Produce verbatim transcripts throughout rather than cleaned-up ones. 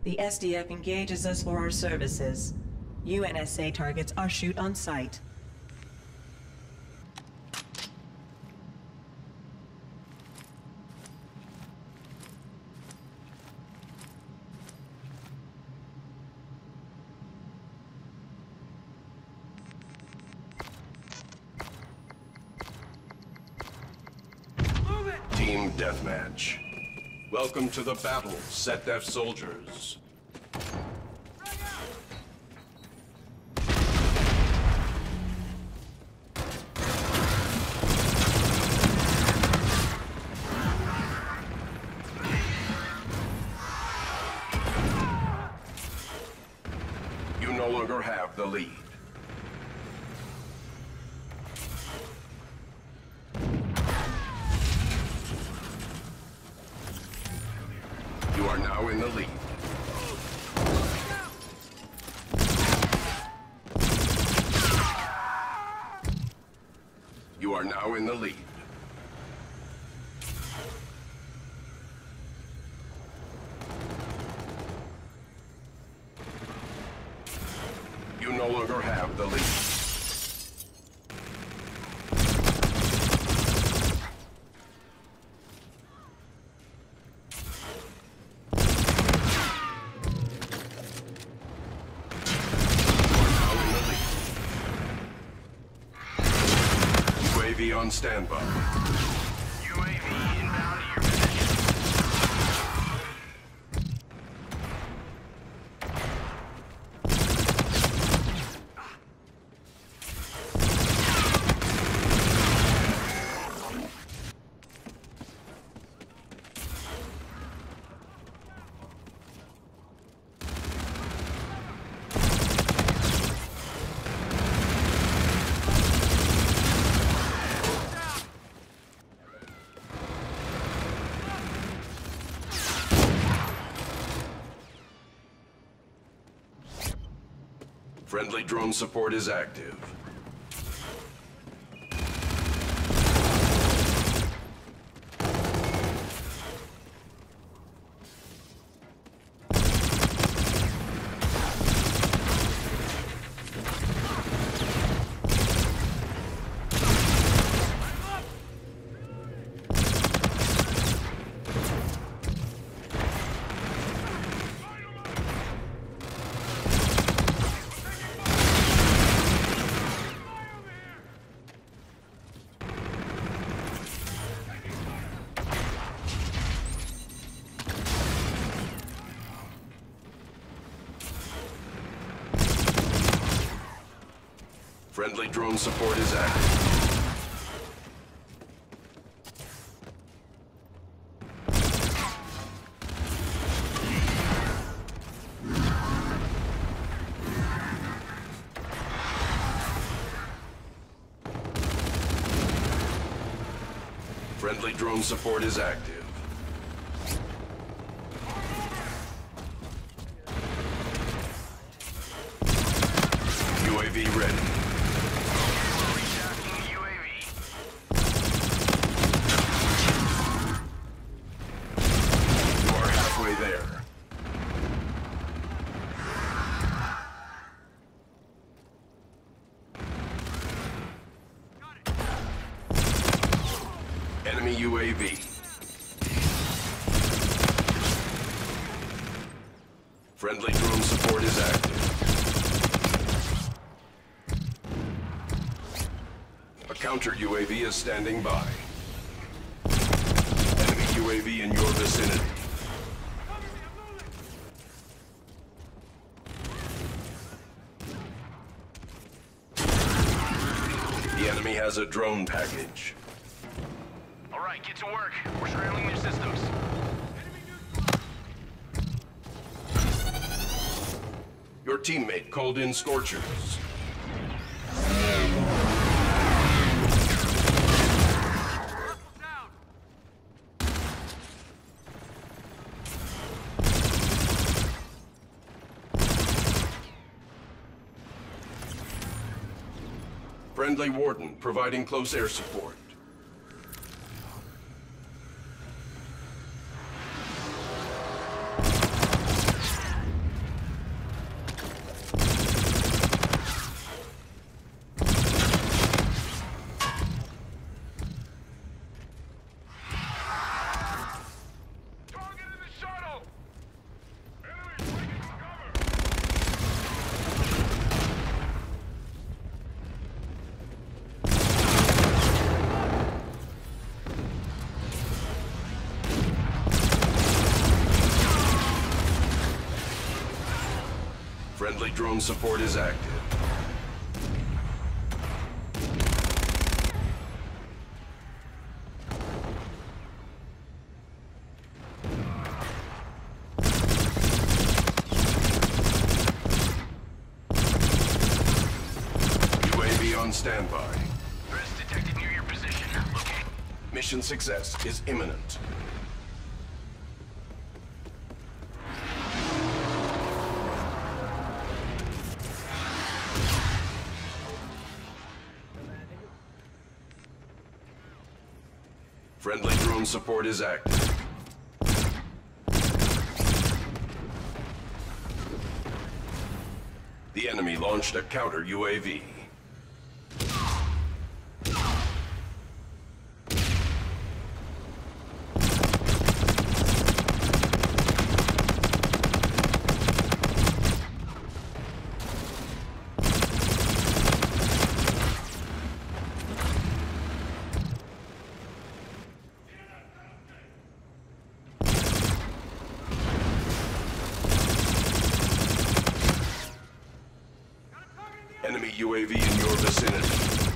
The S D F engages us for our services. U N S A targets are shoot on sight. Team Deathmatch. Welcome to the battle, SetDef soldiers. You no longer have the lead. You are now in the lead. You are now in the lead. You no longer have the lead. U A V on standby. U A V inbound to your position. Friendly drone support is active. Friendly drone support is active. Friendly drone support is active. U A V ready. There. Enemy U A V. Friendly drone support is active. A counter U A V is standing by. Enemy U A V in your vicinity. The enemy has a drone package. All right, get to work. We're scrambling their systems. Your teammate called in Scorchers. Friendly Warden providing close air support. Friendly drone support is active. U A V on standby. Threats detected near your position. Locate. Mission success is imminent. Friendly drone support is active. The enemy launched a counter U A V. Enemy U A V in your vicinity.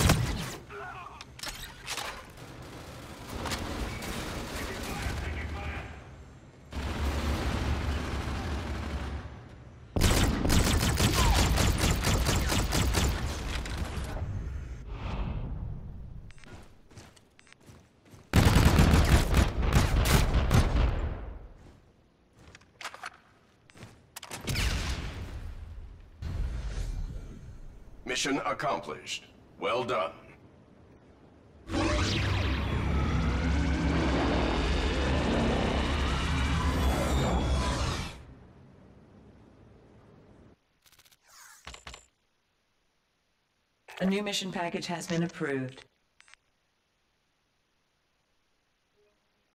Mission accomplished. Well done. A new mission package has been approved.